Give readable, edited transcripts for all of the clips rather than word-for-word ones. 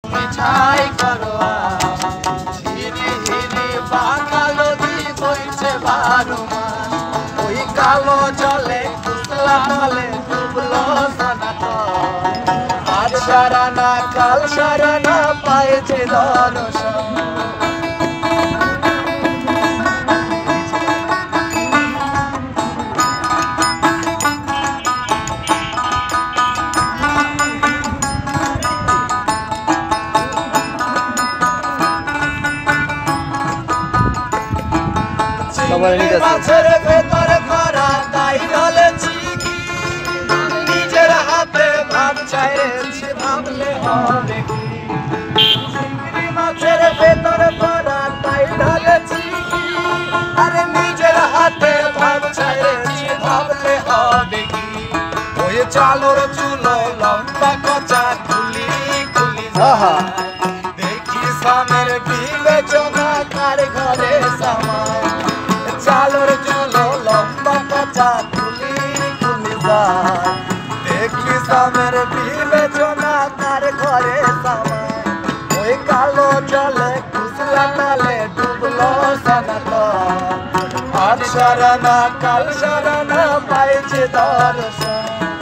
মিঠাই করোয়া হিরি হিরি বাঁকা নদী বইছে 12 মাস ওই কালো জলে কুসলা তলে ডুবলো সনাতন আজ সারা না কাল সারা না পাইছে দর্শন মাছের ভেতরে করা তাই ঢলেছি নিজের হাতে ভাব চাইছি ভাবলে হবে চিংড়ি মাছের ভেতরে করা তাই ঢলেছি আরে নিজের হাতে ভাব চাইছি ভাবলে হবে কি ওই চালোর চুলো লম্বা কচা খুলি খুলি দেখি সামের বিবেচনা কার ঘরে সামায় চালোর চুলো লম্বা কচা খুলি খুলি যায় দেখি সামের বিবেচনা কার ঘরে সামায় ওই কালো জলে কুসলা তালে ডুবলো সনাতন আজ সারা না কাল সারা না পাইছে দর্শন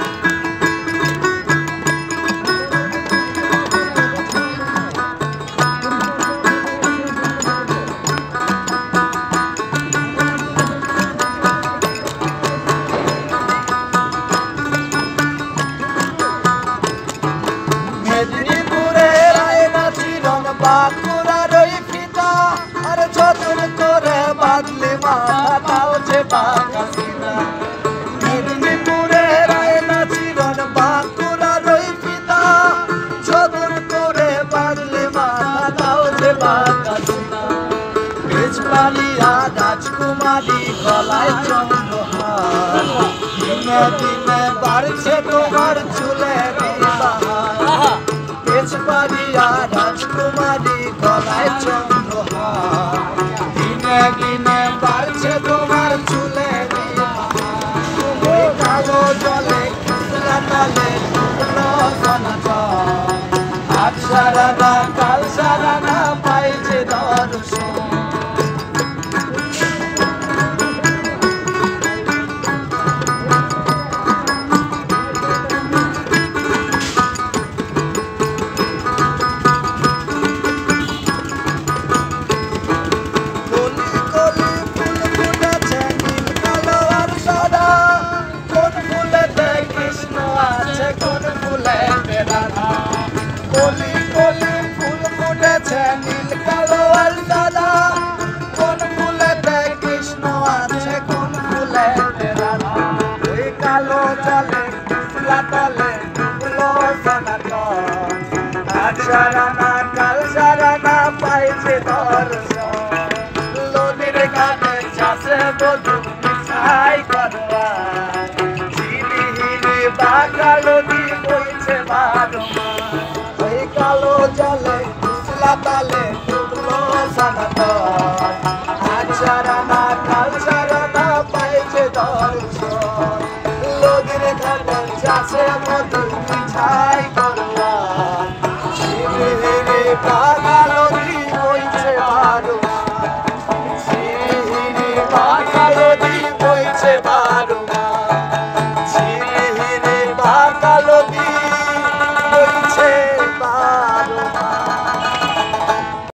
মেদিনীপুরের আয়না চিরন বাঁকুড়ার ওই ফিতা আর যতন করে বাদলি মাথাটাও যে বাঁকা সিনা মেদিনীপুরের আয়না চিরন বাঁকুড়ার ওই ফিতা যতন করে বাদলি মাথাটাও যে বাঁকা সিনা বেজপালিয়া রাজকুমারী গলায় চন্দ্রহার দিনে দিনে বাড়ছে তোমার চুলের বাহার বেজপালিয়া রাজকুমারী গলায় চন্দ্রহার দিনে দিনে বাড়ছে তোমার চুলের বাহার কালো জলে কুসলা তলে ডুবলো সনাতন আজ সারা না কাল সারা না পাইছে দর্শন কলি কলি ফুল ফুটেছে নীল কালো আর সাদা কোন ফুলেতে কৃষ্ণ আছে কোন ফুলেতে রাধা ওই কালো জলে কুসলা তলে ডুবলো সনাতন আজ সারা না কাল সারা না পাইছে দর্শন নদীর ঘাটে চাষে বধূ মিঠাই করোয়া হিরি হিরি বাঁকা নদী বইছে 12 মাস ওই কালো জলে কুসলা তালে ডুবলো সনাতন আজ সারা না কাল সারা না পাইছে দর্শন নদীর ঘাটে চাষে বধূ মিঠাই করোয়া হিরি হিরি বাঁকা